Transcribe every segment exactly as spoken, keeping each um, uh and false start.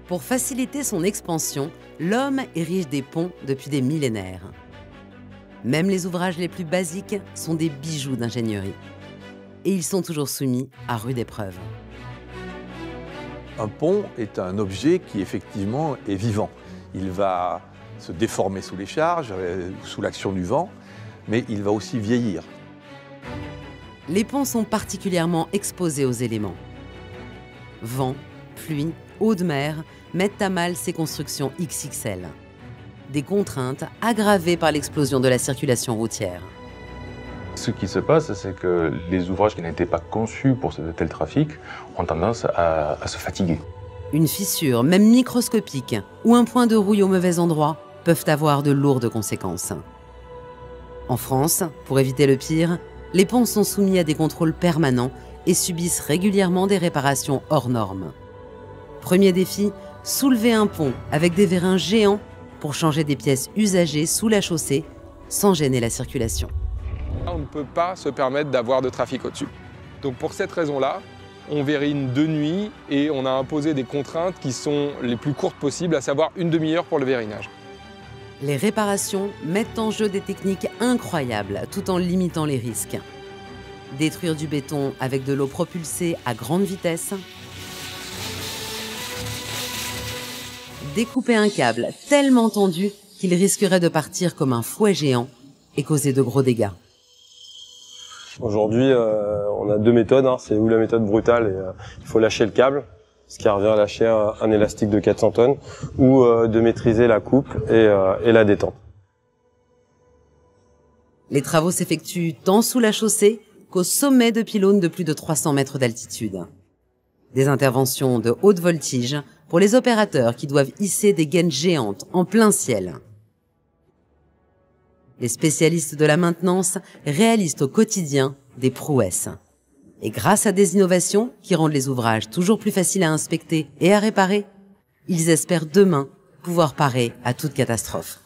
Pour faciliter son expansion, l'homme érige des ponts depuis des millénaires. Même les ouvrages les plus basiques sont des bijoux d'ingénierie. Et ils sont toujours soumis à rude épreuve. Un pont est un objet qui effectivement est vivant. Il va se déformer sous les charges, sous l'action du vent, mais il va aussi vieillir. Les ponts sont particulièrement exposés aux éléments. Vent, pluie, eau de mer mettent à mal ces constructions X X L. Des contraintes aggravées par l'explosion de la circulation routière. Ce qui se passe, c'est que les ouvrages qui n'étaient pas conçus pour ce tel trafic ont tendance à, à se fatiguer. Une fissure, même microscopique, ou un point de rouille au mauvais endroit peuvent avoir de lourdes conséquences. En France, pour éviter le pire, les ponts sont soumis à des contrôles permanents et subissent régulièrement des réparations hors normes. Premier défi, soulever un pont avec des vérins géants pour changer des pièces usagées sous la chaussée sans gêner la circulation. On ne peut pas se permettre d'avoir de trafic au-dessus. Donc pour cette raison-là, on vérine de nuit et on a imposé des contraintes qui sont les plus courtes possibles, à savoir une demi-heure pour le vérinage. Les réparations mettent en jeu des techniques incroyables tout en limitant les risques. Détruire du béton avec de l'eau propulsée à grande vitesse. Découper un câble tellement tendu qu'il risquerait de partir comme un fouet géant et causer de gros dégâts. Aujourd'hui, euh, on a deux méthodes, hein. C'est ou la méthode brutale, et euh, il faut lâcher le câble, ce qui revient à lâcher un, un élastique de quatre cents tonnes, ou euh, de maîtriser la coupe et, euh, et la détente. Les travaux s'effectuent tant sous la chaussée qu'au sommet de pylônes de plus de trois cents mètres d'altitude. Des interventions de haute voltige pour les opérateurs qui doivent hisser des gaines géantes en plein ciel. Les spécialistes de la maintenance réalisent au quotidien des prouesses. Et grâce à des innovations qui rendent les ouvrages toujours plus faciles à inspecter et à réparer, ils espèrent demain pouvoir parer à toute catastrophe.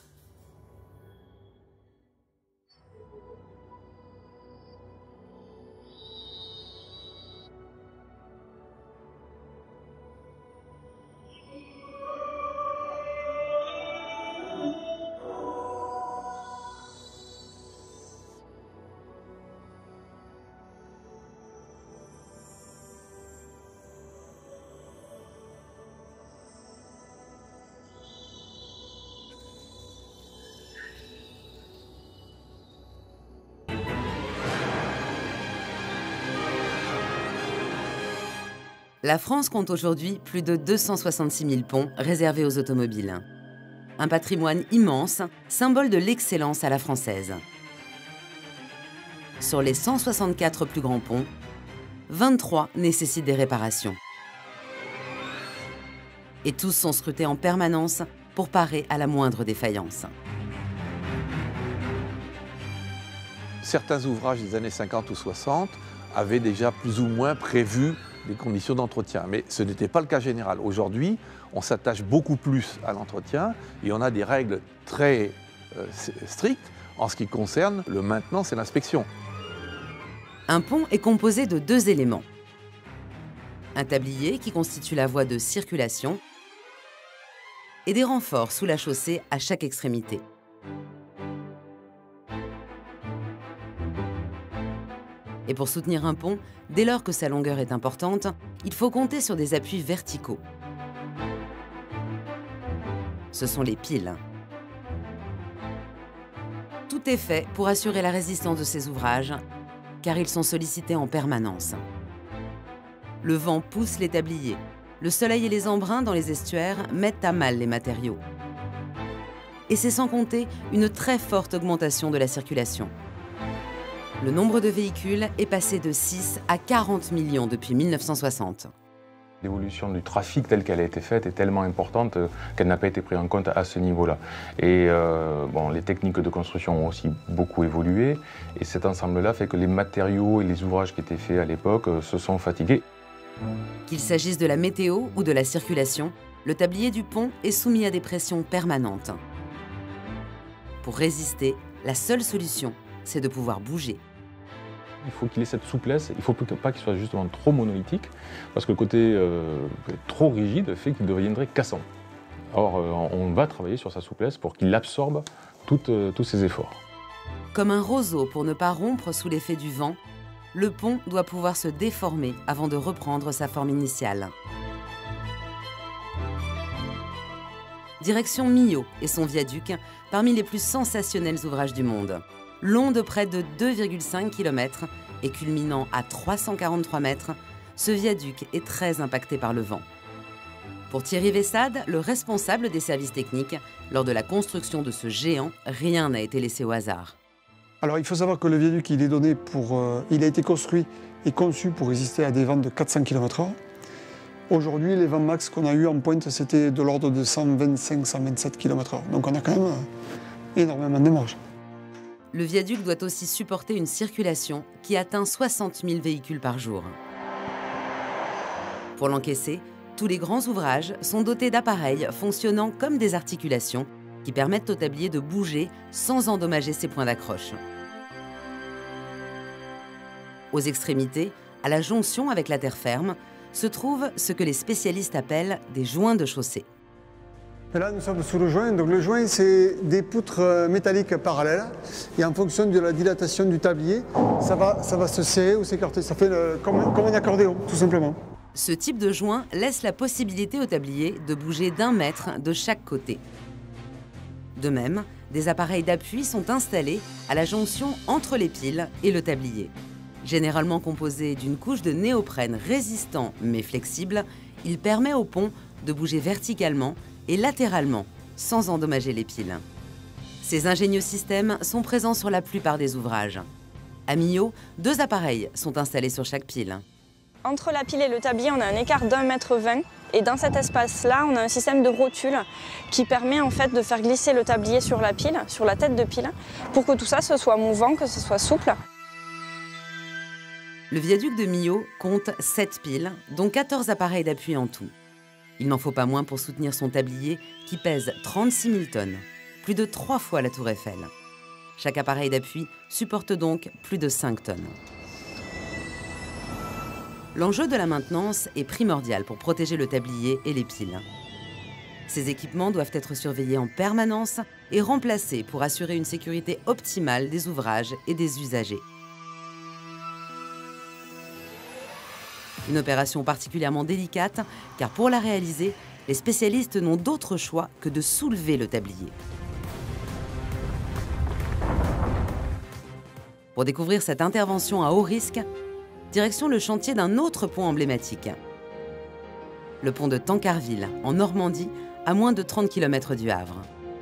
La France compte aujourd'hui plus de deux cent soixante-six mille ponts réservés aux automobiles. Un patrimoine immense, symbole de l'excellence à la française. Sur les cent soixante-quatre plus grands ponts, vingt-trois nécessitent des réparations. Et tous sont scrutés en permanence pour parer à la moindre défaillance. Certains ouvrages des années cinquante ou soixante avaient déjà plus ou moins prévu des conditions d'entretien, mais ce n'était pas le cas général. Aujourd'hui, on s'attache beaucoup plus à l'entretien et on a des règles très euh, strictes en ce qui concerne le maintenance et l'inspection. Un pont est composé de deux éléments. Un tablier qui constitue la voie de circulation et des renforts sous la chaussée à chaque extrémité. Et pour soutenir un pont, dès lors que sa longueur est importante, il faut compter sur des appuis verticaux. Ce sont les piles. Tout est fait pour assurer la résistance de ces ouvrages, car ils sont sollicités en permanence. Le vent pousse les tabliers. Le soleil et les embruns dans les estuaires mettent à mal les matériaux. Et c'est sans compter une très forte augmentation de la circulation. Le nombre de véhicules est passé de six à quarante millions depuis mille neuf cent soixante. L'évolution du trafic telle qu'elle a été faite est tellement importante qu'elle n'a pas été prise en compte à ce niveau-là. Et euh, bon, les techniques de construction ont aussi beaucoup évolué. Et cet ensemble-là fait que les matériaux et les ouvrages qui étaient faits à l'époque se sont fatigués. Qu'il s'agisse de la météo ou de la circulation, le tablier du pont est soumis à des pressions permanentes. Pour résister, la seule solution, c'est de pouvoir bouger. Il faut qu'il ait cette souplesse, il ne faut pas qu'il soit justement trop monolithique, parce que le côté euh, trop rigide fait qu'il deviendrait cassant. Or, euh, on va travailler sur sa souplesse pour qu'il absorbe tout, euh, tous ses efforts. Comme un roseau pour ne pas rompre sous l'effet du vent, le pont doit pouvoir se déformer avant de reprendre sa forme initiale. Direction Millau et son viaduc, parmi les plus sensationnels ouvrages du monde. Long de près de deux virgule cinq kilomètres et culminant à trois cent quarante-trois mètres, ce viaduc est très impacté par le vent. Pour Thierry Vessade, le responsable des services techniques, lors de la construction de ce géant, rien n'a été laissé au hasard. Alors il faut savoir que le viaduc il est donné pour, euh, il a été construit et conçu pour résister à des vents de quatre cents kilomètres heure. Aujourd'hui, les vents max qu'on a eu en pointe, c'était de l'ordre de cent vingt-cinq à cent vingt-sept kilomètres heure. Donc on a quand même euh, énormément de marge. Le viaduc doit aussi supporter une circulation qui atteint soixante mille véhicules par jour. Pour l'encaisser, tous les grands ouvrages sont dotés d'appareils fonctionnant comme des articulations qui permettent au tablier de bouger sans endommager ses points d'accroche. Aux extrémités, à la jonction avec la terre ferme, se trouvent ce que les spécialistes appellent des joints de chaussée. Et là, nous sommes sous le joint. Donc, le joint, c'est des poutres métalliques parallèles. Et en fonction de la dilatation du tablier, ça va, ça va se serrer ou s'écarter. Ça fait le, comme, comme un accordéon, tout simplement. Ce type de joint laisse la possibilité au tablier de bouger d'un mètre de chaque côté. De même, des appareils d'appui sont installés à la jonction entre les piles et le tablier. Généralement composé d'une couche de néoprène résistant mais flexible, il permet au pont de bouger verticalement et latéralement, sans endommager les piles. Ces ingénieux systèmes sont présents sur la plupart des ouvrages. À Millau, deux appareils sont installés sur chaque pile. Entre la pile et le tablier, on a un écart d'un mètre vingt. Et dans cet espace-là, on a un système de rotule qui permet en fait de faire glisser le tablier sur la pile, sur la tête de pile, pour que tout ça ce soit mouvant, que ce soit souple. Le viaduc de Millau compte sept piles, dont quatorze appareils d'appui en tout. Il n'en faut pas moins pour soutenir son tablier qui pèse trente-six mille tonnes, plus de trois fois la tour Eiffel. Chaque appareil d'appui supporte donc plus de cinq tonnes. L'enjeu de la maintenance est primordial pour protéger le tablier et les piles. Ces équipements doivent être surveillés en permanence et remplacés pour assurer une sécurité optimale des ouvrages et des usagers. Une opération particulièrement délicate, car pour la réaliser, les spécialistes n'ont d'autre choix que de soulever le tablier. Pour découvrir cette intervention à haut risque, direction le chantier d'un autre pont emblématique. Le pont de Tancarville, en Normandie, à moins de trente kilomètres du Havre.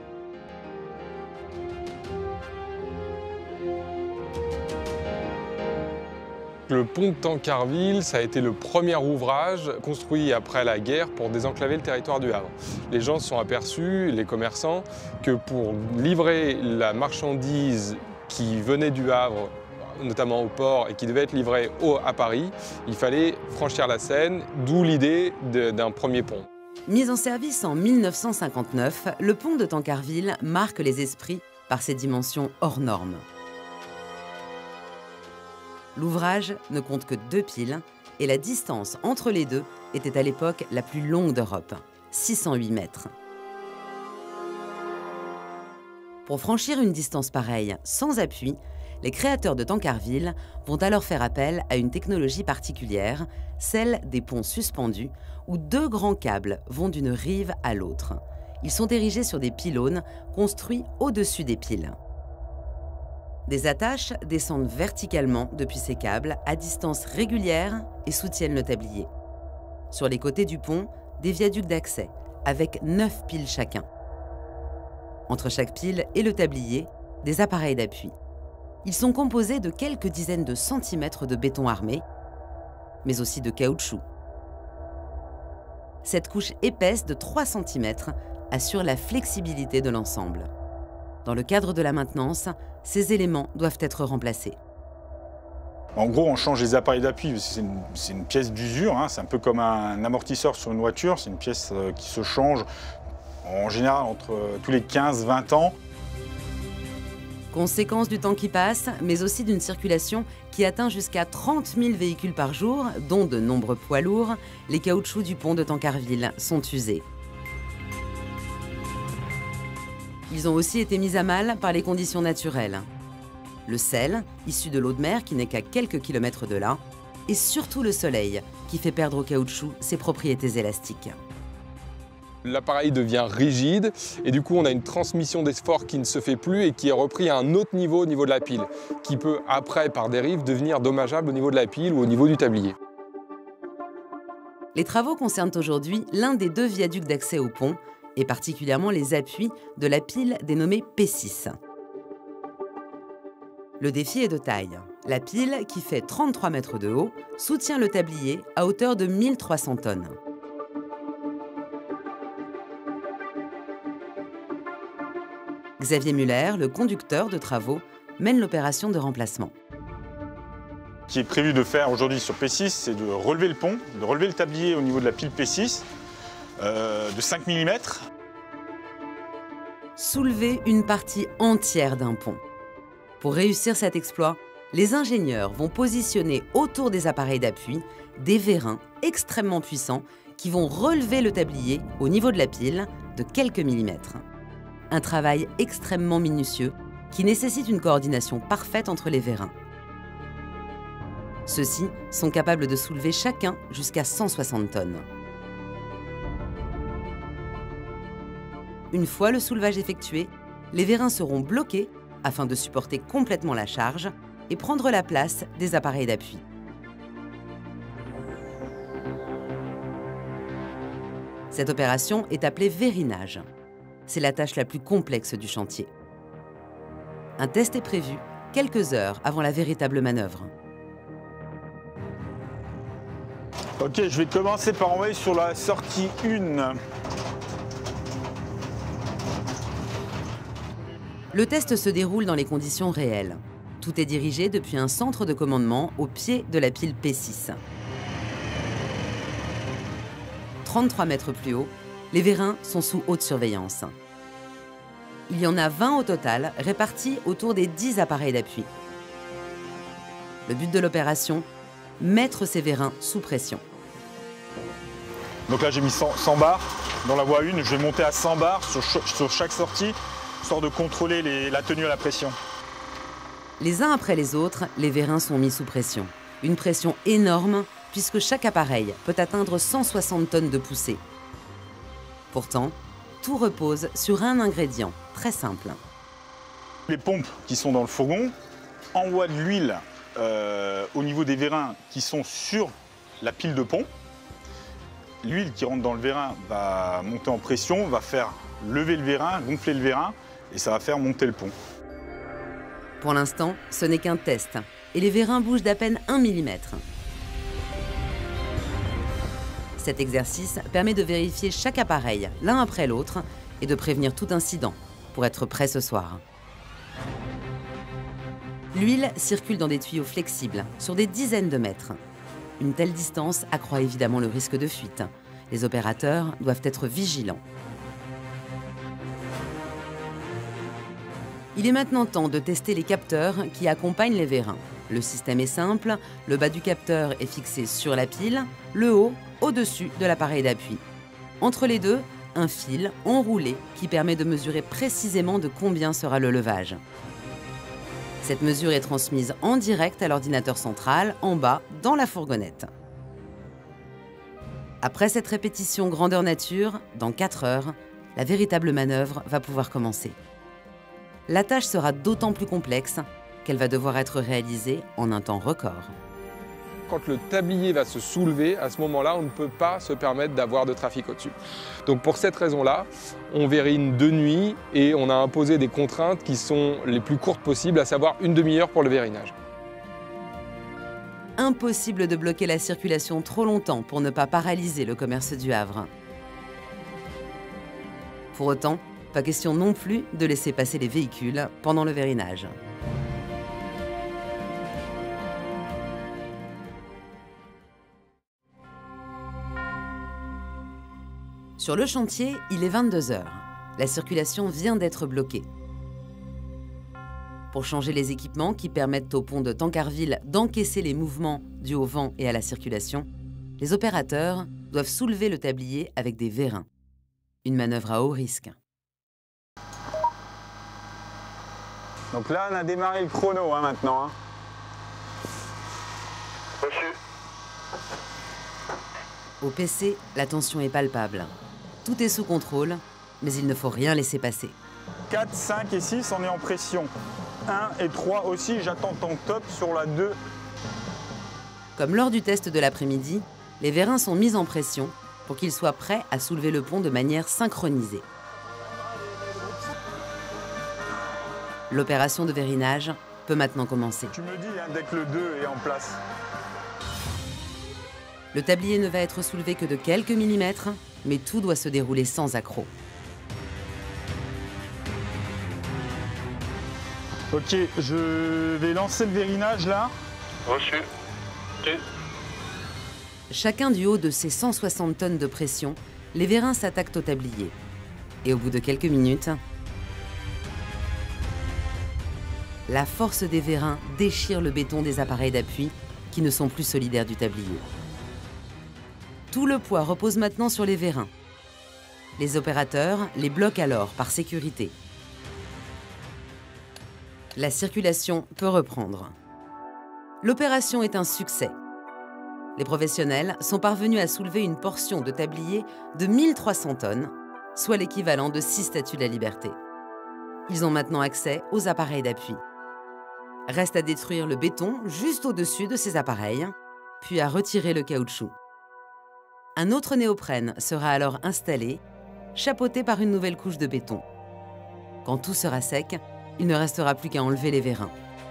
Le pont de Tancarville, ça a été le premier ouvrage construit après la guerre pour désenclaver le territoire du Havre. Les gens se sont aperçus, les commerçants, que pour livrer la marchandise qui venait du Havre, notamment au port, et qui devait être livrée au, à Paris, il fallait franchir la Seine, d'où l'idée d'un premier pont. Mis en service en mille neuf cent cinquante-neuf, le pont de Tancarville marque les esprits par ses dimensions hors normes. L'ouvrage ne compte que deux piles et la distance entre les deux était à l'époque la plus longue d'Europe, six cent huit mètres. Pour franchir une distance pareille sans appui, les créateurs de Tancarville vont alors faire appel à une technologie particulière, celle des ponts suspendus, où deux grands câbles vont d'une rive à l'autre. Ils sont érigés sur des pylônes construits au-dessus des piles. Des attaches descendent verticalement depuis ces câbles à distance régulière et soutiennent le tablier. Sur les côtés du pont, des viaducs d'accès, avec neuf piles chacun. Entre chaque pile et le tablier, des appareils d'appui. Ils sont composés de quelques dizaines de centimètres de béton armé, mais aussi de caoutchouc. Cette couche épaisse de trois centimètres assure la flexibilité de l'ensemble. Dans le cadre de la maintenance, ces éléments doivent être remplacés. En gros, on change les appareils d'appui, c'est une, une pièce d'usure, hein, c'est un peu comme un amortisseur sur une voiture, c'est une pièce euh, qui se change en général entre euh, tous les quinze à vingt ans. Conséquence du temps qui passe, mais aussi d'une circulation qui atteint jusqu'à trente mille véhicules par jour, dont de nombreux poids lourds, les caoutchoucs du pont de Tancarville sont usés. Ils ont aussi été mis à mal par les conditions naturelles. Le sel, issu de l'eau de mer qui n'est qu'à quelques kilomètres de là, et surtout le soleil, qui fait perdre au caoutchouc ses propriétés élastiques. L'appareil devient rigide et du coup on a une transmission d'effort qui ne se fait plus et qui est repris à un autre niveau au niveau de la pile, qui peut après par dérive devenir dommageable au niveau de la pile ou au niveau du tablier. Les travaux concernent aujourd'hui l'un des deux viaducs d'accès au pont, et particulièrement les appuis de la pile dénommée P six. Le défi est de taille. La pile, qui fait trente-trois mètres de haut, soutient le tablier à hauteur de mille trois cents tonnes. Xavier Muller, le conducteur de travaux, mène l'opération de remplacement. Ce qui est prévu de faire aujourd'hui sur P six, c'est de relever le pont, de relever le tablier au niveau de la pile P six euh, de cinq millimètres. Soulever une partie entière d'un pont. Pour réussir cet exploit, les ingénieurs vont positionner autour des appareils d'appui des vérins extrêmement puissants qui vont relever le tablier au niveau de la pile de quelques millimètres. Un travail extrêmement minutieux qui nécessite une coordination parfaite entre les vérins. Ceux-ci sont capables de soulever chacun jusqu'à cent soixante tonnes. Une fois le soulevage effectué, les vérins seront bloqués afin de supporter complètement la charge et prendre la place des appareils d'appui. Cette opération est appelée vérinage. C'est la tâche la plus complexe du chantier. Un test est prévu quelques heures avant la véritable manœuvre. Ok, je vais commencer par envoyer sur la sortie un. Le test se déroule dans les conditions réelles. Tout est dirigé depuis un centre de commandement au pied de la pile P six. trente-trois mètres plus haut, les vérins sont sous haute surveillance. Il y en a vingt au total, répartis autour des dix appareils d'appui. Le but de l'opération, mettre ces vérins sous pression. Donc là j'ai mis cent, cent bars dans la voie un, je vais monter à cent bars sur, sur chaque sortie, histoire de contrôler les, la tenue à la pression. Les uns après les autres, les vérins sont mis sous pression. Une pression énorme, puisque chaque appareil peut atteindre cent soixante tonnes de poussée. Pourtant, tout repose sur un ingrédient très simple. Les pompes qui sont dans le fourgon envoient de l'huile euh, au niveau des vérins qui sont sur la pile de pont. L'huile qui rentre dans le vérin va monter en pression, va faire lever le vérin, gonfler le vérin et ça va faire monter le pont. Pour l'instant, ce n'est qu'un test et les vérins bougent d'à peine un millimètre. Cet exercice permet de vérifier chaque appareil l'un après l'autre et de prévenir tout incident pour être prêt ce soir. L'huile circule dans des tuyaux flexibles sur des dizaines de mètres. Une telle distance accroît évidemment le risque de fuite. Les opérateurs doivent être vigilants. Il est maintenant temps de tester les capteurs qui accompagnent les vérins. Le système est simple, le bas du capteur est fixé sur la pile, le haut au-dessus de l'appareil d'appui. Entre les deux, un fil enroulé qui permet de mesurer précisément de combien sera le levage. Cette mesure est transmise en direct à l'ordinateur central, en bas, dans la fourgonnette. Après cette répétition grandeur nature, dans quatre heures, la véritable manœuvre va pouvoir commencer. La tâche sera d'autant plus complexe qu'elle va devoir être réalisée en un temps record. Quand le tablier va se soulever, à ce moment-là, on ne peut pas se permettre d'avoir de trafic au-dessus. Donc pour cette raison-là, on vérine de nuit et on a imposé des contraintes qui sont les plus courtes possibles, à savoir une demi-heure pour le vérinage. Impossible de bloquer la circulation trop longtemps pour ne pas paralyser le commerce du Havre. Pour autant, pas question non plus de laisser passer les véhicules pendant le vérinage. Sur le chantier, il est vingt-deux heures. La circulation vient d'être bloquée. Pour changer les équipements qui permettent au pont de Tancarville d'encaisser les mouvements dus au vent et à la circulation, les opérateurs doivent soulever le tablier avec des vérins. Une manœuvre à haut risque. Donc là, on a démarré le chrono hein, maintenant. Hein. Reçu. Au P C, la tension est palpable. Tout est sous contrôle, mais il ne faut rien laisser passer. quatre, cinq et six, on est en pression. un et trois aussi, j'attends ton top sur la deux. Comme lors du test de l'après-midi, les vérins sont mis en pression pour qu'ils soient prêts à soulever le pont de manière synchronisée. L'opération de vérinage peut maintenant commencer. Tu me dis hein, dès que le deux est en place. Le tablier ne va être soulevé que de quelques millimètres, mais tout doit se dérouler sans accroc. Ok, je vais lancer le vérinage là. Reçu. Ok. Chacun du haut de ses cent soixante tonnes de pression, les vérins s'attaquent au tablier. Et au bout de quelques minutes, la force des vérins déchire le béton des appareils d'appui qui ne sont plus solidaires du tablier. Tout le poids repose maintenant sur les vérins. Les opérateurs les bloquent alors par sécurité. La circulation peut reprendre. L'opération est un succès. Les professionnels sont parvenus à soulever une portion de tablier de mille trois cents tonnes, soit l'équivalent de six statues de la Liberté. Ils ont maintenant accès aux appareils d'appui. Reste à détruire le béton juste au-dessus de ces appareils, puis à retirer le caoutchouc. Un autre néoprène sera alors installé, chapeauté par une nouvelle couche de béton. Quand tout sera sec, il ne restera plus qu'à enlever les vérins.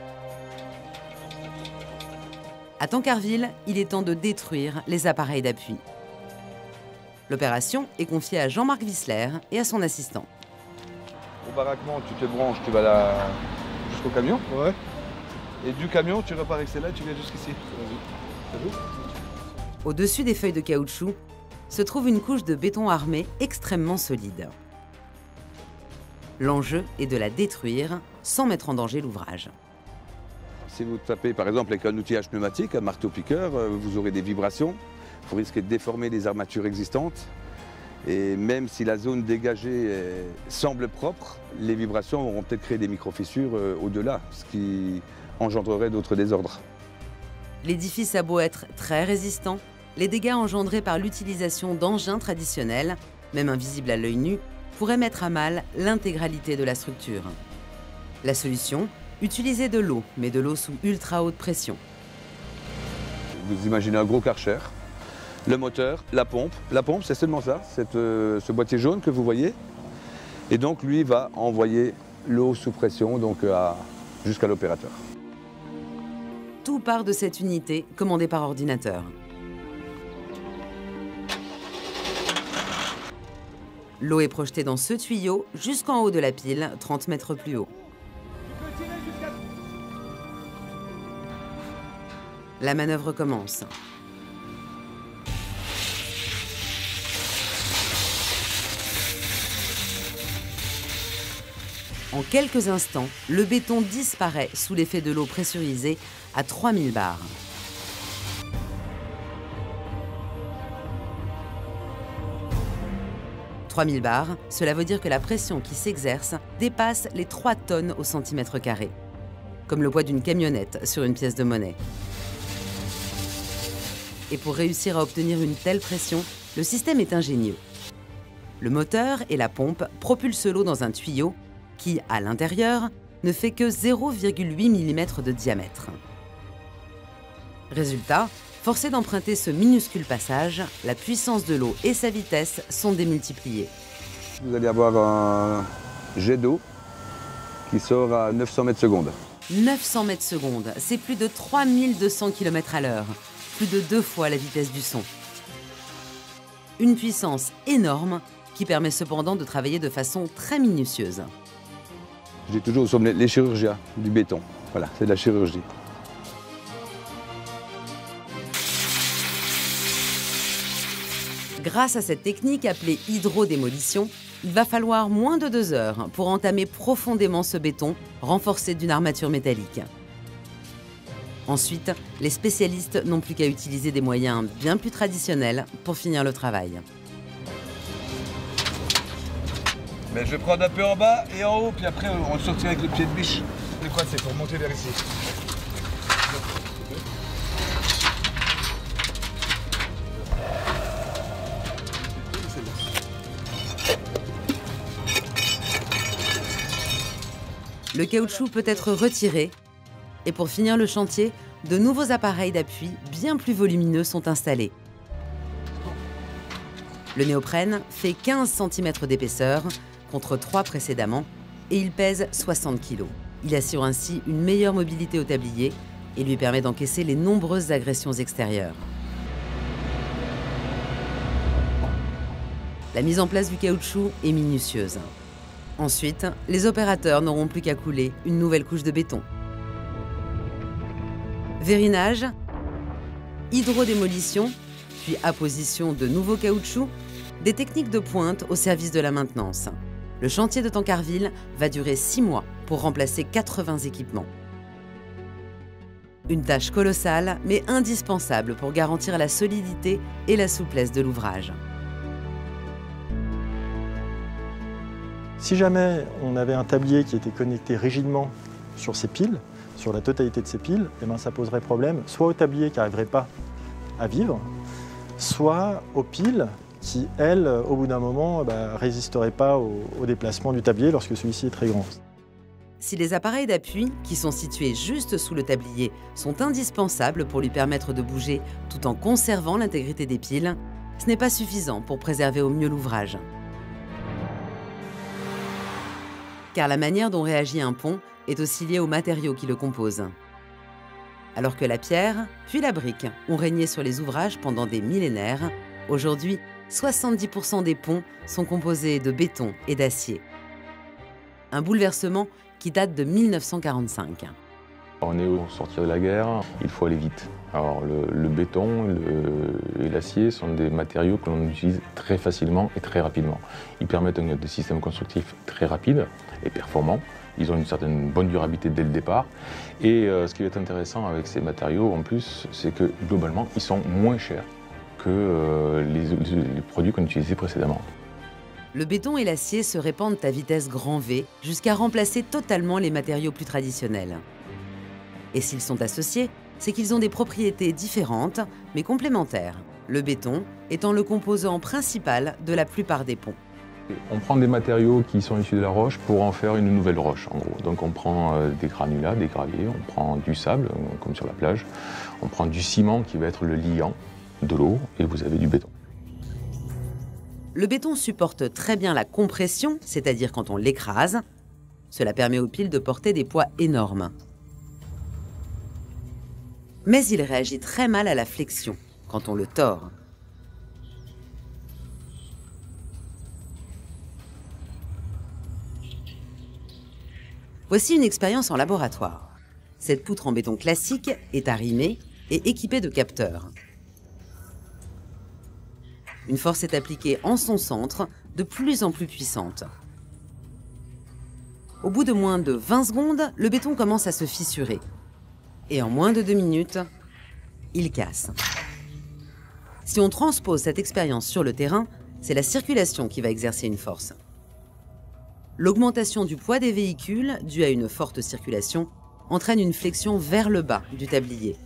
À Tancarville, il est temps de détruire les appareils d'appui. L'opération est confiée à Jean-Marc Wissler et à son assistant. Au baraquement, tu te branches, tu vas là jusqu'au camion. Ouais. Et du camion, tu repars avec celle-là, tu viens jusqu'ici. Vas-y. Au-dessus des feuilles de caoutchouc se trouve une couche de béton armé extrêmement solide. L'enjeu est de la détruire sans mettre en danger l'ouvrage. Si vous tapez par exemple avec un outillage pneumatique, un marteau-piqueur, vous aurez des vibrations. Vous risquez de déformer les armatures existantes. Et même si la zone dégagée semble propre, les vibrations auront peut-être créé des micro-fissures au-delà, ce qui engendrerait d'autres désordres. L'édifice a beau être très résistant, les dégâts engendrés par l'utilisation d'engins traditionnels, même invisibles à l'œil nu, pourraient mettre à mal l'intégralité de la structure. La solution ? Utiliser de l'eau, mais de l'eau sous ultra haute pression. Vous imaginez un gros Karcher, le moteur, la pompe. La pompe, c'est seulement ça, cette, euh, ce boîtier jaune que vous voyez. Et donc, lui va envoyer l'eau sous pression donc, à, jusqu'à l'opérateur. Tout part de cette unité commandée par ordinateur. L'eau est projetée dans ce tuyau jusqu'en haut de la pile, trente mètres plus haut. La manœuvre commence. En quelques instants, le béton disparaît sous l'effet de l'eau pressurisée à trois mille bars. trois mille bars, cela veut dire que la pression qui s'exerce dépasse les trois tonnes au centimètre carré, comme le poids d'une camionnette sur une pièce de monnaie. Et pour réussir à obtenir une telle pression, le système est ingénieux. Le moteur et la pompe propulsent l'eau dans un tuyau qui, à l'intérieur, ne fait que zéro virgule huit millimètres de diamètre. Résultat, forcé d'emprunter ce minuscule passage, la puissance de l'eau et sa vitesse sont démultipliées. Vous allez avoir un jet d'eau qui sort à neuf cents mètres secondes. neuf cents mètres secondes, c'est plus de trois mille deux cents kilomètres à l'heure, plus de deux fois la vitesse du son. Une puissance énorme qui permet cependant de travailler de façon très minutieuse. J'ai toujours au sommet les chirurgiens du béton. Voilà, c'est de la chirurgie. Grâce à cette technique appelée hydrodémolition, Il va falloir moins de deux heures pour entamer profondément ce béton renforcé d'une armature métallique. Ensuite, les spécialistes n'ont plus qu'à utiliser des moyens bien plus traditionnels pour finir le travail. Mais je vais prendre un peu en bas et en haut, puis après on le sortira avec le pied de biche. C'est quoi? C'est pour monter vers ici. Le caoutchouc peut être retiré et pour finir le chantier, de nouveaux appareils d'appui bien plus volumineux sont installés. Le néoprène fait quinze centimètres d'épaisseur contre trois précédemment et il pèse soixante kilos. Il assure ainsi une meilleure mobilité au tablier et lui permet d'encaisser les nombreuses agressions extérieures. La mise en place du caoutchouc est minutieuse. Ensuite, les opérateurs n'auront plus qu'à couler une nouvelle couche de béton. Vérinage, hydrodémolition, puis apposition de nouveaux caoutchoucs, des techniques de pointe au service de la maintenance. Le chantier de Tancarville va durer six mois pour remplacer quatre-vingts équipements. Une tâche colossale, mais indispensable pour garantir la solidité et la souplesse de l'ouvrage. Si jamais on avait un tablier qui était connecté rigidement sur ses piles, sur la totalité de ses piles, eh bien ça poserait problème soit au tablier qui n'arriverait pas à vivre, soit aux piles qui, elles, au bout d'un moment, bah, résisteraient pas au, au déplacement du tablier lorsque celui-ci est très grand. Si les appareils d'appui, qui sont situés juste sous le tablier, sont indispensables pour lui permettre de bouger tout en conservant l'intégrité des piles, ce n'est pas suffisant pour préserver au mieux l'ouvrage. Car la manière dont réagit un pont est aussi liée aux matériaux qui le composent. Alors que la pierre, puis la brique, ont régné sur les ouvrages pendant des millénaires, aujourd'hui, soixante-dix pour cent des ponts sont composés de béton et d'acier. Un bouleversement qui date de mille neuf cent quarante-cinq. On est au sortir de la guerre, il faut aller vite. Alors le, le béton le, et l'acier sont des matériaux que l'on utilise très facilement et très rapidement. Ils permettent un, des systèmes constructifs très rapides et performants. Ils ont une certaine bonne durabilité dès le départ. Et euh, ce qui est intéressant avec ces matériaux, en plus, c'est que globalement, ils sont moins chers que euh, les, les, les produits qu'on utilisait précédemment. Le béton et l'acier se répandent à vitesse grand V jusqu'à remplacer totalement les matériaux plus traditionnels. Et s'ils sont associés, c'est qu'ils ont des propriétés différentes, mais complémentaires. Le béton étant le composant principal de la plupart des ponts. On prend des matériaux qui sont issus de la roche pour en faire une nouvelle roche, en gros. Donc on prend euh, des granulats, des graviers, on prend du sable, euh, comme sur la plage, on prend du ciment qui va être le liant de l'eau, et vous avez du béton. Le béton supporte très bien la compression, c'est-à-dire quand on l'écrase. Cela permet aux piles de porter des poids énormes. Mais il réagit très mal à la flexion, quand on le tord. Voici une expérience en laboratoire. Cette poutre en béton classique est arrimée et équipée de capteurs. Une force est appliquée en son centre, de plus en plus puissante. Au bout de moins de vingt secondes, le béton commence à se fissurer. Et en moins de deux minutes, il casse. Si on transpose cette expérience sur le terrain, c'est la circulation qui va exercer une force. L'augmentation du poids des véhicules, due à une forte circulation, entraîne une flexion vers le bas du tablier.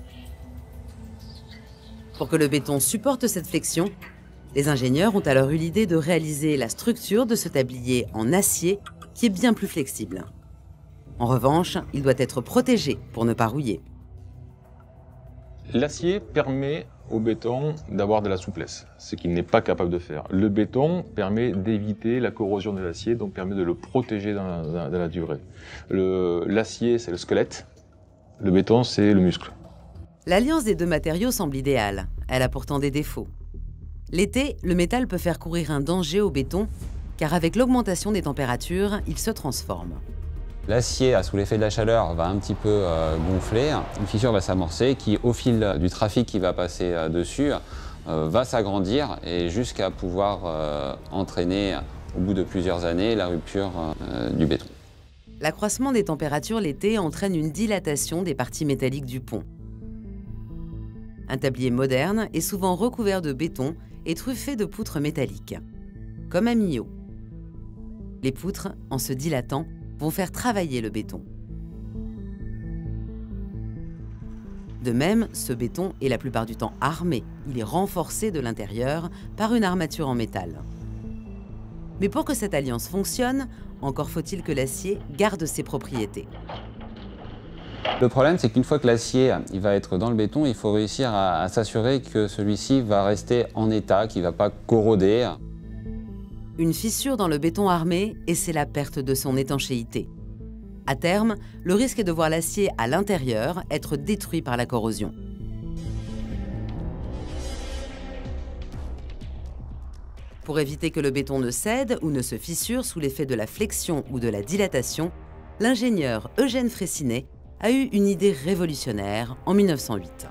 Pour que le béton supporte cette flexion, les ingénieurs ont alors eu l'idée de réaliser la structure de ce tablier en acier qui est bien plus flexible. En revanche, il doit être protégé pour ne pas rouiller. L'acier permet au béton d'avoir de la souplesse, ce qu'il n'est pas capable de faire. Le béton permet d'éviter la corrosion de l'acier, donc permet de le protéger dans la, dans la durée. L'acier, c'est le squelette, le béton, c'est le muscle. L'alliance des deux matériaux semble idéale. Elle a pourtant des défauts. L'été, le métal peut faire courir un danger au béton, car avec l'augmentation des températures, il se transforme. L'acier, sous l'effet de la chaleur, va un petit peu euh, gonfler. Une fissure va s'amorcer qui, au fil du trafic qui va passer euh, dessus, euh, va s'agrandir et jusqu'à pouvoir euh, entraîner au bout de plusieurs années, la rupture euh, du béton. L'accroissement des températures l'été entraîne une dilatation des parties métalliques du pont. Un tablier moderne est souvent recouvert de béton et truffé de poutres métalliques, comme à Millau. Les poutres, en se dilatant, vont faire travailler le béton. De même, ce béton est la plupart du temps armé. Il est renforcé de l'intérieur par une armature en métal. Mais pour que cette alliance fonctionne, encore faut-il que l'acier garde ses propriétés. Le problème, c'est qu'une fois que l'acier il va être dans le béton, il faut réussir à, à s'assurer que celui-ci va rester en état, qu'il ne va pas corroder. Une fissure dans le béton armé, et c'est la perte de son étanchéité. À terme, le risque est de voir l'acier à l'intérieur être détruit par la corrosion. Pour éviter que le béton ne cède ou ne se fissure sous l'effet de la flexion ou de la dilatation, l'ingénieur Eugène Fraissinet a eu une idée révolutionnaire en mille neuf cent huit.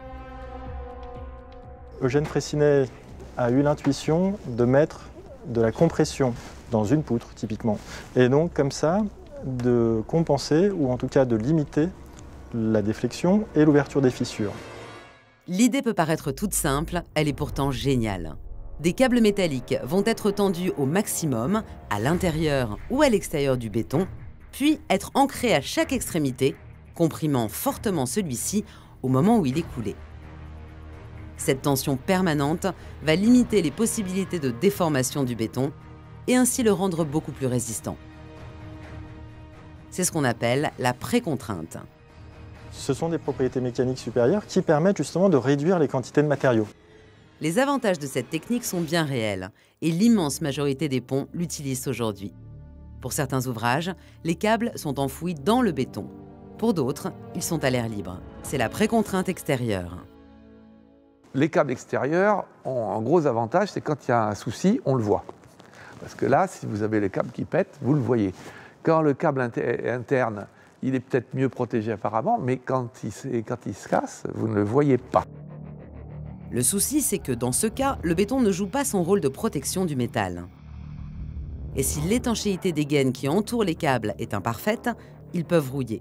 Eugène Fraissinet a eu l'intuition de mettre de la compression dans une poutre, typiquement. Et donc, comme ça, de compenser, ou en tout cas de limiter, la déflexion et l'ouverture des fissures. L'idée peut paraître toute simple, elle est pourtant géniale. Des câbles métalliques vont être tendus au maximum, à l'intérieur ou à l'extérieur du béton, puis être ancrés à chaque extrémité, comprimant fortement celui-ci au moment où il est coulé. Cette tension permanente va limiter les possibilités de déformation du béton et ainsi le rendre beaucoup plus résistant. C'est ce qu'on appelle la précontrainte. Ce sont des propriétés mécaniques supérieures qui permettent justement de réduire les quantités de matériaux. Les avantages de cette technique sont bien réels et l'immense majorité des ponts l'utilisent aujourd'hui. Pour certains ouvrages, les câbles sont enfouis dans le béton. Pour d'autres, ils sont à l'air libre. C'est la précontrainte extérieure. Les câbles extérieurs ont un gros avantage, c'est quand il y a un souci, on le voit. Parce que là, si vous avez le câble qui pète, vous le voyez. Quand le câble inter interne, il est peut-être mieux protégé apparemment, mais quand il, quand il se casse, vous ne le voyez pas. Le souci, c'est que dans ce cas, le béton ne joue pas son rôle de protection du métal. Et si l'étanchéité des gaines qui entourent les câbles est imparfaite, ils peuvent rouiller.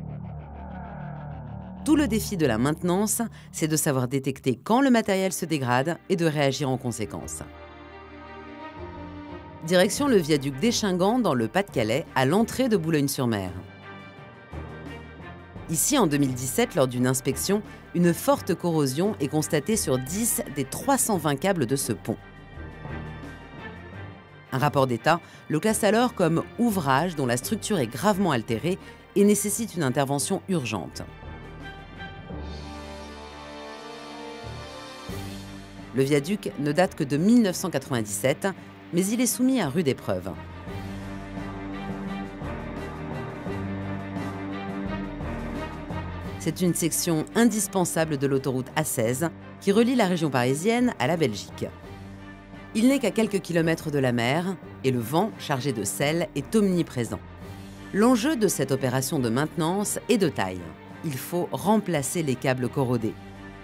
Tout le défi de la maintenance, c'est de savoir détecter quand le matériel se dégrade et de réagir en conséquence. Direction le viaduc d'Échinghen dans le Pas-de-Calais, à l'entrée de Boulogne-sur-Mer. Ici, en deux mille dix-sept, lors d'une inspection, une forte corrosion est constatée sur dix des trois cent vingt câbles de ce pont. Un rapport d'État le classe alors comme ouvrage dont la structure est gravement altérée et nécessite une intervention urgente. Le viaduc ne date que de mille neuf cent quatre-vingt-dix-sept, mais il est soumis à rude épreuve. C'est une section indispensable de l'autoroute A seize qui relie la région parisienne à la Belgique. Il n'est qu'à quelques kilomètres de la mer et le vent, chargé de sel, est omniprésent. L'enjeu de cette opération de maintenance est de taille. Il faut remplacer les câbles corrodés.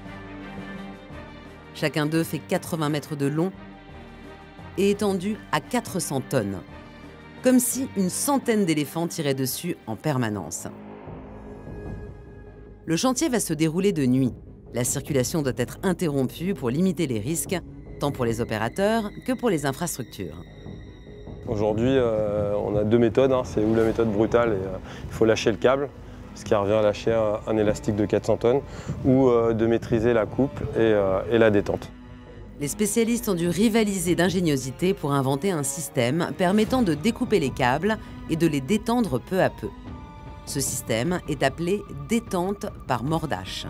Chacun d'eux fait quatre-vingts mètres de long et étendu à quatre cents tonnes, comme si une centaine d'éléphants tiraient dessus en permanence. Le chantier va se dérouler de nuit. La circulation doit être interrompue pour limiter les risques, tant pour les opérateurs que pour les infrastructures. Aujourd'hui, euh, on a deux méthodes, hein. C'est ou la méthode brutale, et, euh, il faut lâcher le câble, ce qui revient à lâcher un, un élastique de quatre cents tonnes, ou euh, de maîtriser la coupe et, euh, et la détente. Les spécialistes ont dû rivaliser d'ingéniosité pour inventer un système permettant de découper les câbles et de les détendre peu à peu. Ce système est appelé détente par mordache.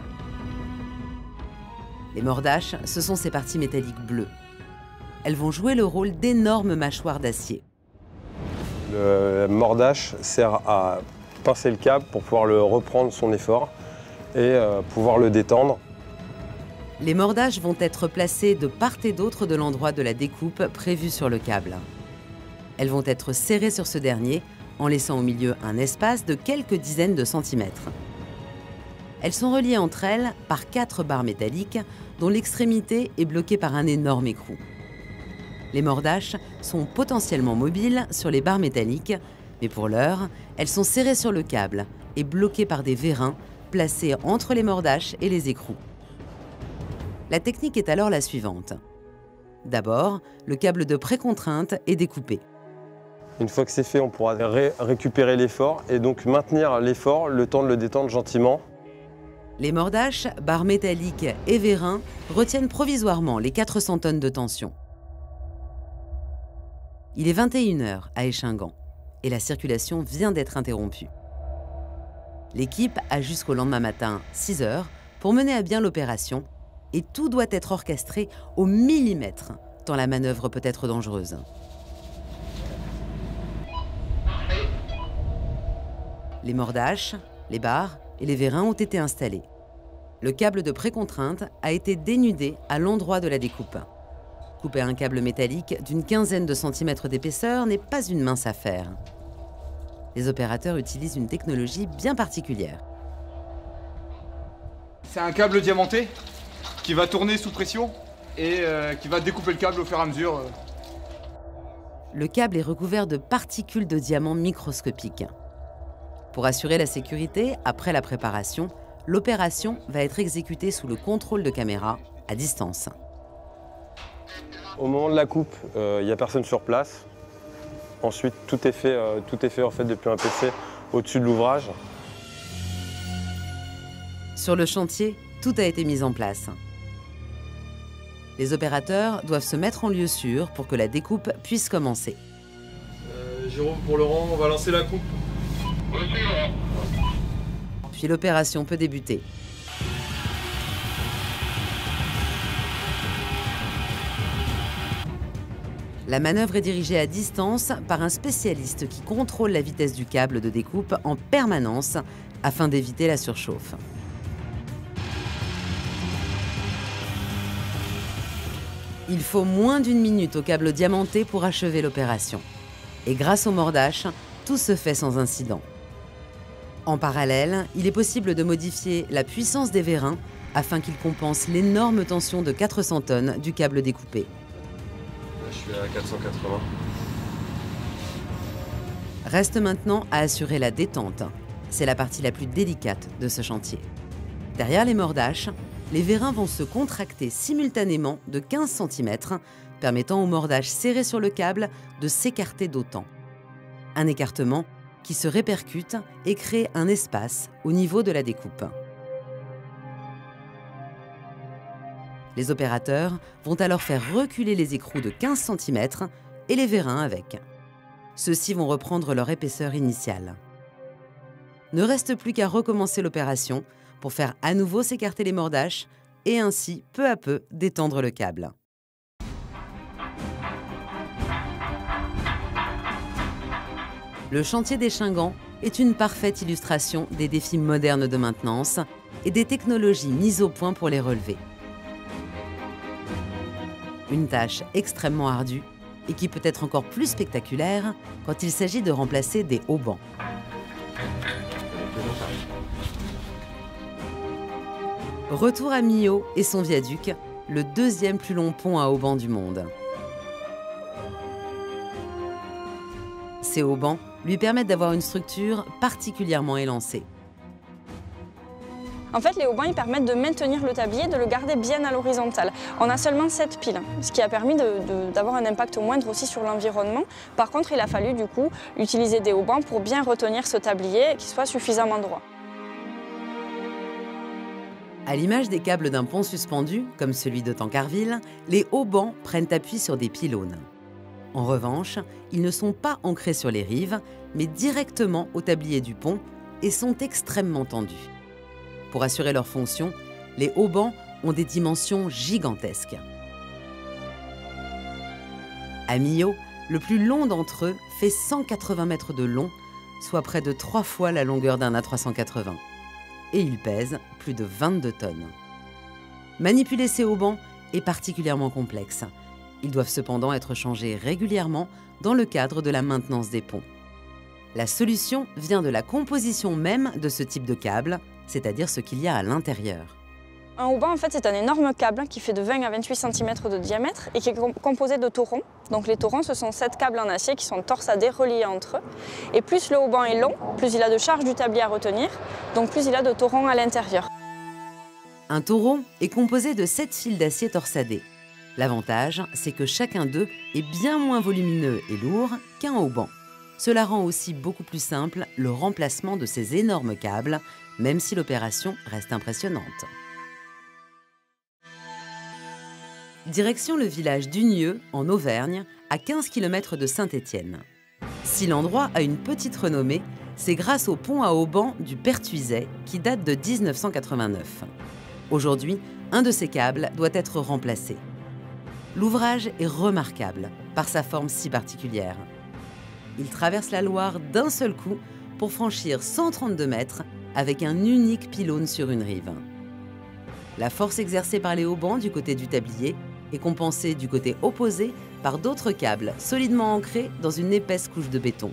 Les mordaches, ce sont ces parties métalliques bleues. Elles vont jouer le rôle d'énormes mâchoires d'acier. Le mordache sert à pincer le câble pour pouvoir le reprendre son effort et euh, pouvoir le détendre. Les mordaches vont être placées de part et d'autre de l'endroit de la découpe prévu sur le câble. Elles vont être serrées sur ce dernier en laissant au milieu un espace de quelques dizaines de centimètres. Elles sont reliées entre elles par quatre barres métalliques dont l'extrémité est bloquée par un énorme écrou. Les mordaches sont potentiellement mobiles sur les barres métalliques, mais pour l'heure, elles sont serrées sur le câble et bloquées par des vérins placés entre les mordaches et les écrous. La technique est alors la suivante. D'abord, le câble de précontrainte est découpé. Une fois que c'est fait, on pourra ré récupérer l'effort et donc maintenir l'effort, le temps de le détendre gentiment. Les mordaches, barres métalliques et vérins retiennent provisoirement les quatre cents tonnes de tension. Il est vingt et une heures à Échinghen et la circulation vient d'être interrompue. L'équipe a jusqu'au lendemain matin, six heures, pour mener à bien l'opération et tout doit être orchestré au millimètre, tant la manœuvre peut être dangereuse. Les mordaches, les barres et les vérins ont été installés. Le câble de précontrainte a été dénudé à l'endroit de la découpe. Couper un câble métallique d'une quinzaine de centimètres d'épaisseur n'est pas une mince affaire. Les opérateurs utilisent une technologie bien particulière. C'est un câble diamanté qui va tourner sous pression et euh, qui va découper le câble au fur et à mesure. Le câble est recouvert de particules de diamants microscopiques. Pour assurer la sécurité, après la préparation, l'opération va être exécutée sous le contrôle de caméra, à distance. Au moment de la coupe, il euh, n'y a personne sur place. Ensuite, tout est fait, euh, tout est fait en fait, depuis un P C au-dessus de l'ouvrage. Sur le chantier, tout a été mis en place. Les opérateurs doivent se mettre en lieu sûr pour que la découpe puisse commencer. Euh, Jérôme, pour Laurent, on va lancer la coupe. Puis l'opération peut débuter. La manœuvre est dirigée à distance par un spécialiste qui contrôle la vitesse du câble de découpe en permanence afin d'éviter la surchauffe. Il faut moins d'une minute au câble diamanté pour achever l'opération. Et grâce au mordache, tout se fait sans incident. En parallèle, il est possible de modifier la puissance des vérins afin qu'ils compensent l'énorme tension de quatre cents tonnes du câble découpé. Là, je suis à quatre cent quatre-vingts. Reste maintenant à assurer la détente. C'est la partie la plus délicate de ce chantier. Derrière les mordaches, les vérins vont se contracter simultanément de quinze centimètres, permettant aux mordaches serrés sur le câble de s'écarter d'autant. Un écartement qui se répercute et crée un espace au niveau de la découpe. Les opérateurs vont alors faire reculer les écrous de quinze centimètres et les vérins avec. Ceux-ci vont reprendre leur épaisseur initiale. Ne reste plus qu'à recommencer l'opération pour faire à nouveau s'écarter les mordaches et ainsi, peu à peu, détendre le câble. Le chantier d'Échinghen est une parfaite illustration des défis modernes de maintenance et des technologies mises au point pour les relever. Une tâche extrêmement ardue et qui peut être encore plus spectaculaire quand il s'agit de remplacer des haubans. Retour à Millau et son viaduc, le deuxième plus long pont à haubans du monde. Ces haubans lui permettent d'avoir une structure particulièrement élancée. En fait, les haubans ils permettent de maintenir le tablier, de le garder bien à l'horizontale. On a seulement sept piles, ce qui a permis d'avoir un impact moindre aussi sur l'environnement. Par contre, il a fallu du coup utiliser des haubans pour bien retenir ce tablier et qu'il soit suffisamment droit. À l'image des câbles d'un pont suspendu, comme celui de Tancarville, les haubans prennent appui sur des pylônes. En revanche, ils ne sont pas ancrés sur les rives, mais directement au tablier du pont et sont extrêmement tendus. Pour assurer leur fonction, les haubans ont des dimensions gigantesques. À Millau, le plus long d'entre eux fait cent quatre-vingts mètres de long, soit près de trois fois la longueur d'un A trois cent quatre-vingts. Et il pèse plus de vingt-deux tonnes. Manipuler ces haubans est particulièrement complexe. Ils doivent cependant être changés régulièrement dans le cadre de la maintenance des ponts. La solution vient de la composition même de ce type de câble, c'est-à-dire ce qu'il y a à l'intérieur. Un haubans, en fait, c'est un énorme câble qui fait de vingt à vingt-huit centimètres de diamètre et qui est composé de torons. Donc les torons, ce sont sept câbles en acier qui sont torsadés, reliés entre eux. Et plus le haubans est long, plus il a de charge du tablier à retenir, donc plus il a de torons à l'intérieur. Un toron est composé de sept fils d'acier torsadés. L'avantage, c'est que chacun d'eux est bien moins volumineux et lourd qu'un haubans. Cela rend aussi beaucoup plus simple le remplacement de ces énormes câbles, même si l'opération reste impressionnante. Direction le village d'Unieux, en Auvergne, à quinze kilomètres de Saint-Étienne. Si l'endroit a une petite renommée, c'est grâce au pont à haubans du Pertuiset qui date de mille neuf cent quatre-vingt-neuf. Aujourd'hui, un de ces câbles doit être remplacé. L'ouvrage est remarquable par sa forme si particulière. Il traverse la Loire d'un seul coup pour franchir cent trente-deux mètres avec un unique pylône sur une rive. La force exercée par les haubans du côté du tablier est compensée du côté opposé par d'autres câbles solidement ancrés dans une épaisse couche de béton.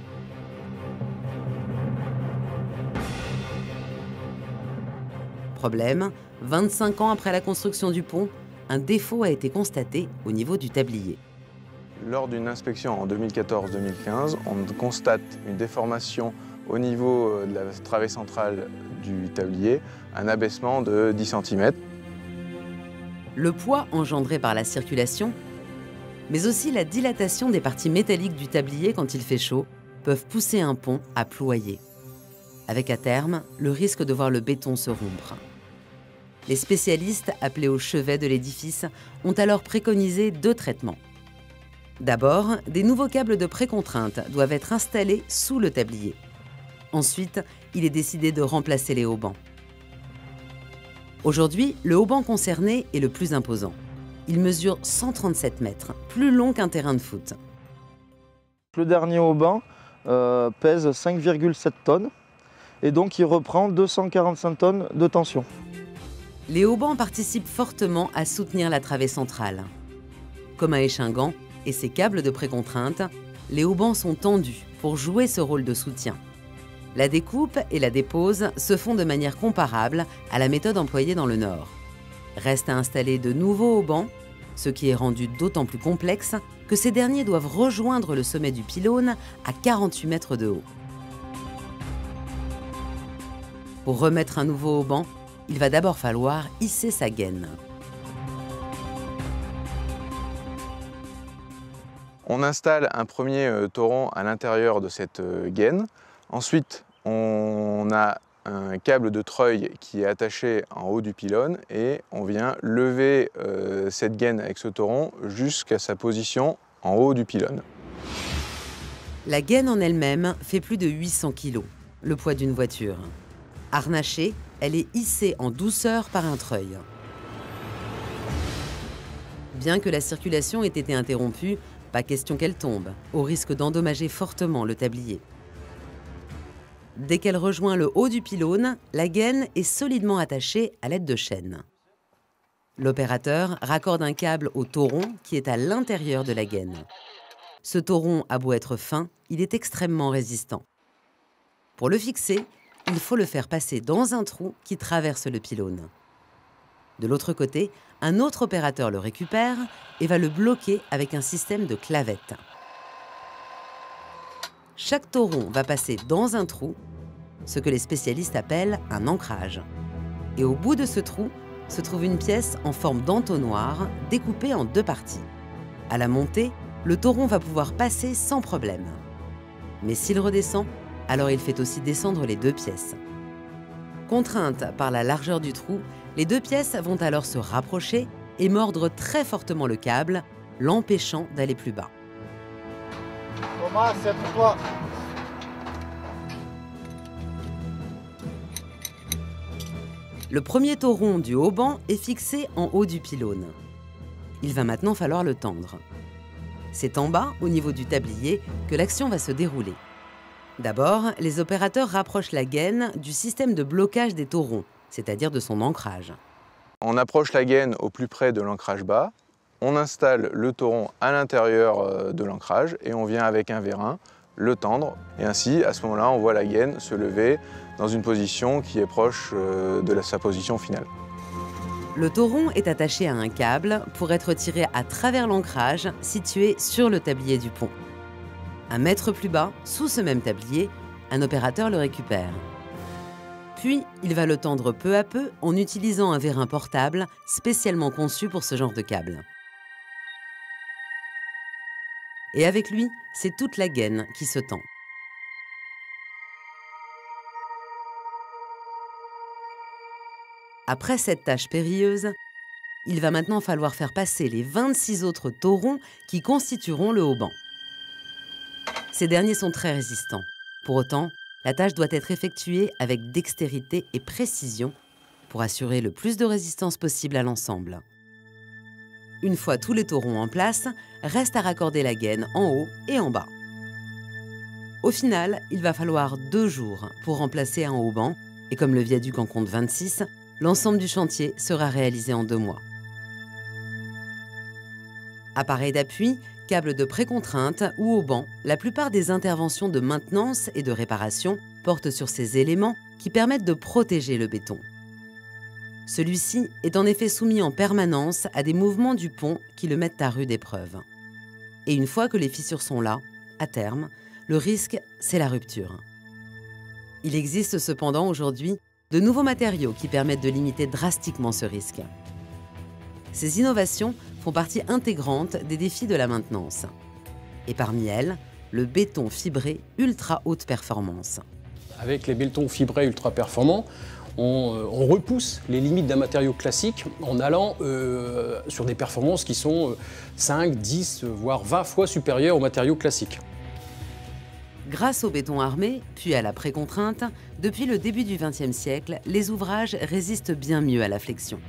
Problème, vingt-cinq ans après la construction du pont, un défaut a été constaté au niveau du tablier. Lors d'une inspection en deux mille quatorze deux mille quinze, on constate une déformation au niveau de la travée centrale du tablier, un abaissement de dix centimètres. Le poids engendré par la circulation, mais aussi la dilatation des parties métalliques du tablier quand il fait chaud, peuvent pousser un pont à ployer. Avec à terme, le risque de voir le béton se rompre. Les spécialistes, appelés au chevet de l'édifice, ont alors préconisé deux traitements. D'abord, des nouveaux câbles de précontrainte doivent être installés sous le tablier. Ensuite, il est décidé de remplacer les haubans. Aujourd'hui, le haubans concerné est le plus imposant. Il mesure cent trente-sept mètres, plus long qu'un terrain de foot. Le dernier haubans euh, pèse cinq virgule sept tonnes et donc il reprend deux cent quarante-cinq tonnes de tension. Les haubans participent fortement à soutenir la travée centrale. Comme à Échingant et ses câbles de précontrainte, les haubans sont tendus pour jouer ce rôle de soutien. La découpe et la dépose se font de manière comparable à la méthode employée dans le Nord. Reste à installer de nouveaux haubans, ce qui est rendu d'autant plus complexe que ces derniers doivent rejoindre le sommet du pylône à quarante-huit mètres de haut. Pour remettre un nouveau hauban, il va d'abord falloir hisser sa gaine. On installe un premier euh, toron à l'intérieur de cette euh, gaine. Ensuite, on a un câble de treuil qui est attaché en haut du pylône et on vient lever euh, cette gaine avec ce toron jusqu'à sa position en haut du pylône. La gaine en elle-même fait plus de huit cents kilos, le poids d'une voiture. Harnachée, elle est hissée en douceur par un treuil. Bien que la circulation ait été interrompue, pas question qu'elle tombe, au risque d'endommager fortement le tablier. Dès qu'elle rejoint le haut du pylône, la gaine est solidement attachée à l'aide de chaînes. L'opérateur raccorde un câble au toron qui est à l'intérieur de la gaine. Ce toron a beau être fin, il est extrêmement résistant. Pour le fixer, il faut le faire passer dans un trou qui traverse le pylône. De l'autre côté, un autre opérateur le récupère et va le bloquer avec un système de clavettes. Chaque toron va passer dans un trou, ce que les spécialistes appellent un ancrage. Et au bout de ce trou se trouve une pièce en forme d'entonnoir découpée en deux parties. À la montée, le toron va pouvoir passer sans problème. Mais s'il redescend, alors il fait aussi descendre les deux pièces. Contraintes par la largeur du trou, les deux pièces vont alors se rapprocher et mordre très fortement le câble, l'empêchant d'aller plus bas. Thomas, c'est pour toi. Le premier toron du hauban est fixé en haut du pylône. Il va maintenant falloir le tendre. C'est en bas, au niveau du tablier, que l'action va se dérouler. D'abord, les opérateurs rapprochent la gaine du système de blocage des torons, c'est-à-dire de son ancrage. On approche la gaine au plus près de l'ancrage bas, on installe le toron à l'intérieur de l'ancrage et on vient avec un vérin le tendre. Et ainsi, à ce moment-là, on voit la gaine se lever dans une position qui est proche de la, sa position finale. Le tauron est attaché à un câble pour être tiré à travers l'ancrage situé sur le tablier du pont. Un mètre plus bas, sous ce même tablier, un opérateur le récupère. Puis, il va le tendre peu à peu en utilisant un vérin portable spécialement conçu pour ce genre de câble. Et avec lui, c'est toute la gaine qui se tend. Après cette tâche périlleuse, il va maintenant falloir faire passer les vingt-six autres taurons qui constitueront le haubans. Ces derniers sont très résistants. Pour autant, la tâche doit être effectuée avec dextérité et précision pour assurer le plus de résistance possible à l'ensemble. Une fois tous les taurons en place, reste à raccorder la gaine en haut et en bas. Au final, il va falloir deux jours pour remplacer un hauban, et comme le viaduc en compte vingt-six, l'ensemble du chantier sera réalisé en deux mois. Appareil d'appui, câbles de précontrainte ou haubans, la plupart des interventions de maintenance et de réparation portent sur ces éléments qui permettent de protéger le béton. Celui-ci est en effet soumis en permanence à des mouvements du pont qui le mettent à rude épreuve. Et une fois que les fissures sont là, à terme, le risque, c'est la rupture. Il existe cependant aujourd'hui de nouveaux matériaux qui permettent de limiter drastiquement ce risque. Ces innovations font partie intégrante des défis de la maintenance. Et parmi elles, le béton fibré ultra haute performance. Avec les bétons fibrés ultra performants, on, on repousse les limites d'un matériau classique en allant euh, sur des performances qui sont cinq, dix, voire vingt fois supérieures aux matériaux classiques. Grâce au béton armé, puis à la précontrainte, depuis le début du vingtième siècle, les ouvrages résistent bien mieux à la flexion.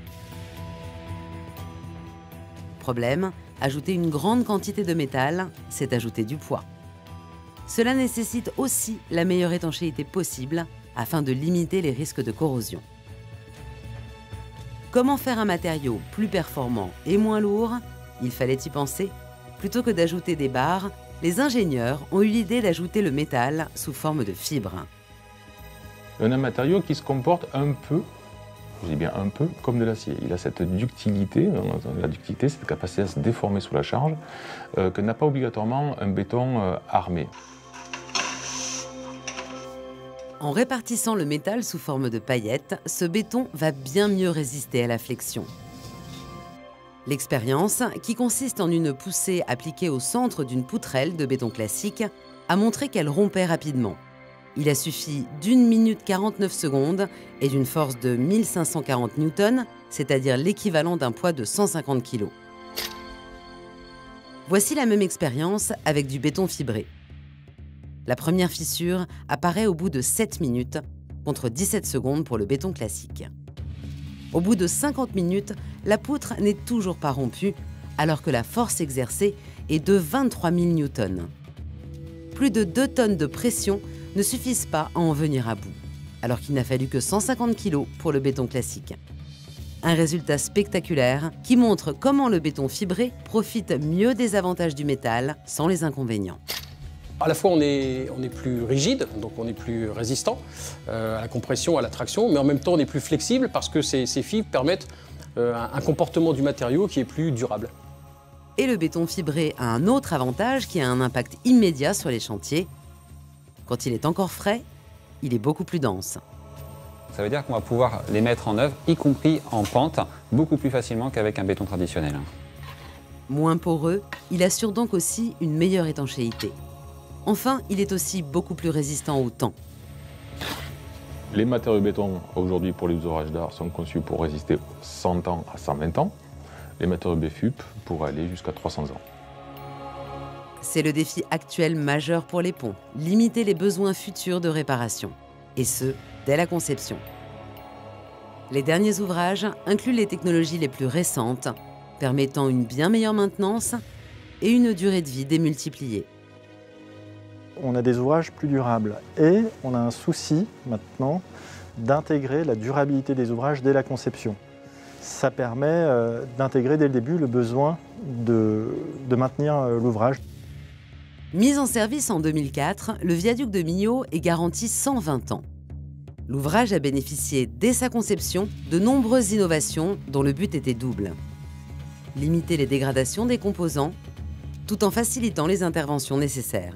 Problème, ajouter une grande quantité de métal, c'est ajouter du poids. Cela nécessite aussi la meilleure étanchéité possible afin de limiter les risques de corrosion. Comment faire un matériau plus performant et moins lourd? Il fallait y penser. Plutôt que d'ajouter des barres, les ingénieurs ont eu l'idée d'ajouter le métal sous forme de fibres. On a un matériau qui se comporte un peu, je dis bien un peu, comme de l'acier. Il a cette ductilité, la ductilité, cette capacité à se déformer sous la charge, euh, que n'a pas obligatoirement un béton euh, armé. En répartissant le métal sous forme de paillettes, ce béton va bien mieux résister à la flexion. L'expérience, qui consiste en une poussée appliquée au centre d'une poutrelle de béton classique, a montré qu'elle rompait rapidement. Il a suffi d'une minute quarante-neuf secondes et d'une force de mille cinq cent quarante newtons, c'est-à-dire l'équivalent d'un poids de cent cinquante kilos. Voici la même expérience avec du béton fibré. La première fissure apparaît au bout de sept minutes, contre dix-sept secondes pour le béton classique. Au bout de cinquante minutes, la poutre n'est toujours pas rompue, alors que la force exercée est de vingt-trois mille newtons. Plus de deux tonnes de pression ne suffisent pas à en venir à bout, alors qu'il n'a fallu que cent cinquante kilos pour le béton classique. Un résultat spectaculaire qui montre comment le béton fibré profite mieux des avantages du métal sans les inconvénients. À la fois, on est, on est plus rigide, donc on est plus résistant euh, à la compression, à la traction, mais en même temps, on est plus flexible parce que ces, ces fibres permettent euh, un, un comportement du matériau qui est plus durable. Et le béton fibré a un autre avantage qui a un impact immédiat sur les chantiers. Quand il est encore frais, il est beaucoup plus dense. Ça veut dire qu'on va pouvoir les mettre en œuvre, y compris en pente, beaucoup plus facilement qu'avec un béton traditionnel. Moins poreux, il assure donc aussi une meilleure étanchéité. Enfin, il est aussi beaucoup plus résistant au temps. Les matériaux béton aujourd'hui pour les ouvrages d'art sont conçus pour résister cent ans à cent vingt ans. Les matériaux B F U P pour aller jusqu'à trois cents ans. C'est le défi actuel majeur pour les ponts, limiter les besoins futurs de réparation. Et ce, dès la conception. Les derniers ouvrages incluent les technologies les plus récentes, permettant une bien meilleure maintenance et une durée de vie démultipliée. On a des ouvrages plus durables et on a un souci maintenant d'intégrer la durabilité des ouvrages dès la conception. Ça permet euh, d'intégrer dès le début le besoin de, de maintenir euh, l'ouvrage. Mis en service en deux mille quatre, le viaduc de Millau est garanti cent vingt ans. L'ouvrage a bénéficié dès sa conception de nombreuses innovations dont le but était double. Limiter les dégradations des composants tout en facilitant les interventions nécessaires.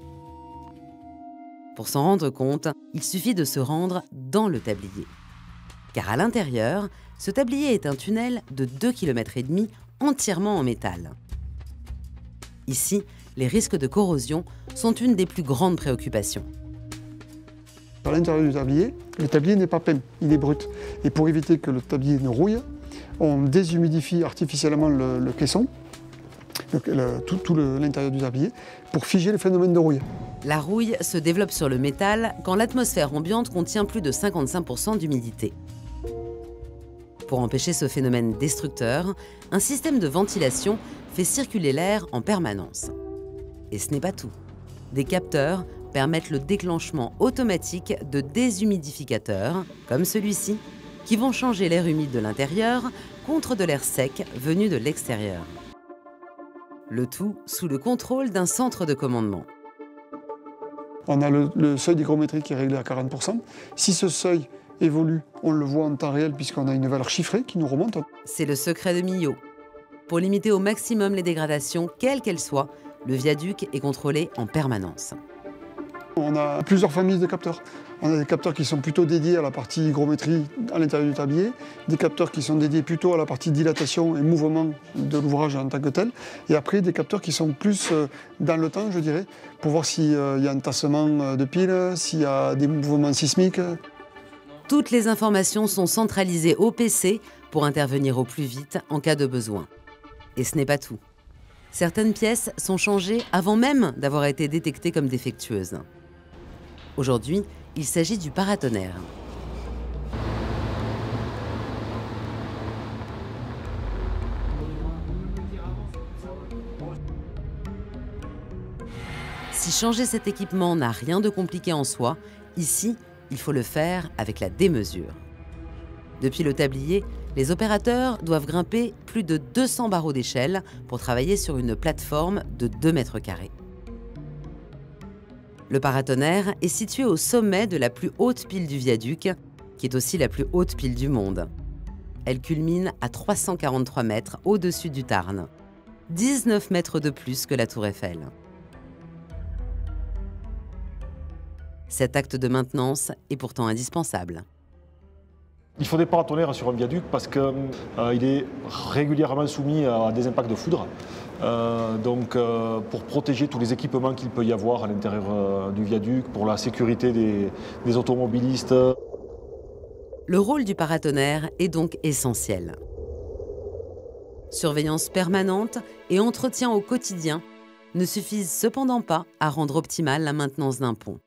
Pour s'en rendre compte, il suffit de se rendre dans le tablier. Car à l'intérieur, ce tablier est un tunnel de deux virgule cinq kilomètres entièrement en métal. Ici, les risques de corrosion sont une des plus grandes préoccupations. À l'intérieur du tablier, le tablier n'est pas peint, il est brut. Et pour éviter que le tablier ne rouille, on déshumidifie artificiellement le, le caisson, le, le, tout, tout l'intérieur du tablier, pour figer le phénomène de rouille. La rouille se développe sur le métal quand l'atmosphère ambiante contient plus de cinquante-cinq pour cent d'humidité. Pour empêcher ce phénomène destructeur, un système de ventilation fait circuler l'air en permanence. Et ce n'est pas tout. Des capteurs permettent le déclenchement automatique de déshumidificateurs, comme celui-ci, qui vont changer l'air humide de l'intérieur contre de l'air sec venu de l'extérieur. Le tout sous le contrôle d'un centre de commandement. On a le, le seuil d'hygrométrie qui est réglé à quarante pour cent. Si ce seuil évolue, on le voit en temps réel puisqu'on a une valeur chiffrée qui nous remonte. C'est le secret de Millot. Pour limiter au maximum les dégradations, quelles qu'elles soient, le viaduc est contrôlé en permanence. On a plusieurs familles de capteurs. On a des capteurs qui sont plutôt dédiés à la partie hygrométrie à l'intérieur du tablier, des capteurs qui sont dédiés plutôt à la partie dilatation et mouvement de l'ouvrage en tant que tel, et après des capteurs qui sont plus dans le temps, je dirais, pour voir s'il y a un tassement de piles, s'il y a des mouvements sismiques. Toutes les informations sont centralisées au P C pour intervenir au plus vite en cas de besoin. Et ce n'est pas tout. Certaines pièces sont changées avant même d'avoir été détectées comme défectueuses. Aujourd'hui, il s'agit du paratonnerre. Si changer cet équipement n'a rien de compliqué en soi, ici, il faut le faire avec la démesure. Depuis le tablier, les opérateurs doivent grimper plus de deux cents barreaux d'échelle pour travailler sur une plateforme de deux mètres carrés. Le paratonnerre est situé au sommet de la plus haute pile du viaduc, qui est aussi la plus haute pile du monde. Elle culmine à trois cent quarante-trois mètres au-dessus du Tarn, dix-neuf mètres de plus que la Tour Eiffel. Cet acte de maintenance est pourtant indispensable. Il faut des paratonnerres sur un viaduc parce qu'il euh, est régulièrement soumis à des impacts de foudre. Euh, donc euh, pour protéger tous les équipements qu'il peut y avoir à l'intérieur euh, du viaduc, pour la sécurité des, des automobilistes. Le rôle du paratonnerre est donc essentiel. Surveillance permanente et entretien au quotidien ne suffisent cependant pas à rendre optimale la maintenance d'un pont.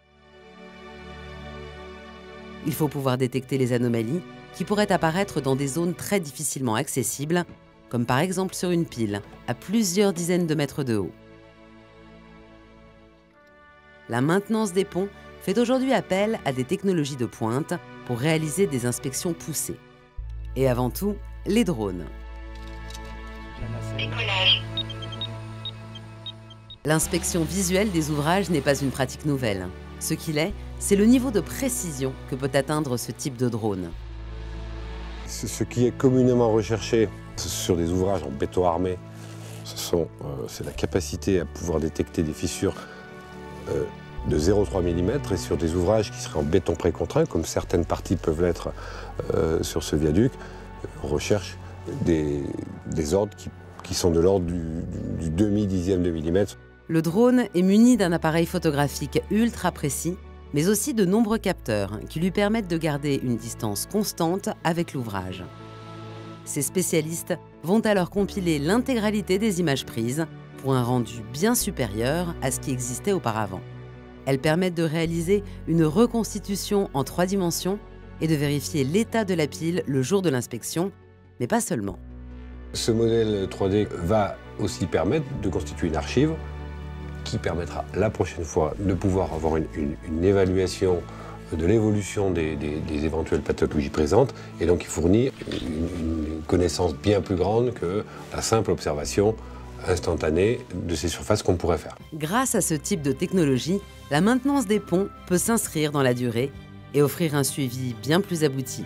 Il faut pouvoir détecter les anomalies qui pourraient apparaître dans des zones très difficilement accessibles, comme par exemple sur une pile, à plusieurs dizaines de mètres de haut. La maintenance des ponts fait aujourd'hui appel à des technologies de pointe pour réaliser des inspections poussées. Et avant tout, les drones. Décollage. L'inspection visuelle des ouvrages n'est pas une pratique nouvelle. Ce qu'il est, c'est le niveau de précision que peut atteindre ce type de drone. Ce qui est communément recherché sur des ouvrages en béton armé, c'est euh, la capacité à pouvoir détecter des fissures euh, de zéro virgule trois millimètre, et sur des ouvrages qui seraient en béton précontraint, comme certaines parties peuvent l'être euh, sur ce viaduc, on recherche des, des ordres qui, qui sont de l'ordre du, du, du demi-dixième de millimètre. Le drone est muni d'un appareil photographique ultra précis, mais aussi de nombreux capteurs qui lui permettent de garder une distance constante avec l'ouvrage. Ces spécialistes vont alors compiler l'intégralité des images prises pour un rendu bien supérieur à ce qui existait auparavant. Elles permettent de réaliser une reconstitution en trois dimensions et de vérifier l'état de la pile le jour de l'inspection, mais pas seulement. Ce modèle trois D va aussi permettre de constituer une archive qui permettra la prochaine fois de pouvoir avoir une, une, une évaluation de l'évolution des, des, des éventuelles pathologies présentes, et donc il fournit une, une connaissance bien plus grande que la simple observation instantanée de ces surfaces qu'on pourrait faire. Grâce à ce type de technologie, la maintenance des ponts peut s'inscrire dans la durée et offrir un suivi bien plus abouti.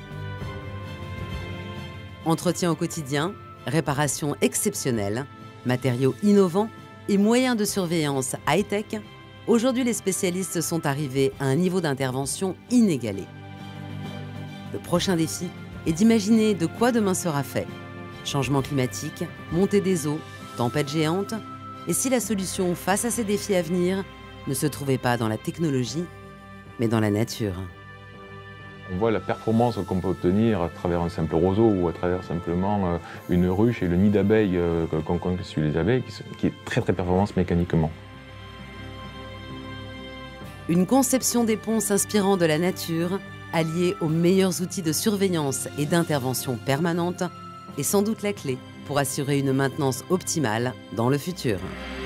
Entretien au quotidien, réparation exceptionnelle, matériaux innovants et moyens de surveillance high-tech, aujourd'hui les spécialistes sont arrivés à un niveau d'intervention inégalé. Le prochain défi est d'imaginer de quoi demain sera fait. Changement climatique, montée des eaux, tempêtes géantes, et si la solution face à ces défis à venir ne se trouvait pas dans la technologie, mais dans la nature. On voit la performance qu'on peut obtenir à travers un simple roseau ou à travers simplement une ruche et le nid d'abeilles qu'on connaît sur les abeilles, qui est très très performance mécaniquement. Une conception des ponts s'inspirant de la nature, alliée aux meilleurs outils de surveillance et d'intervention permanente, est sans doute la clé pour assurer une maintenance optimale dans le futur.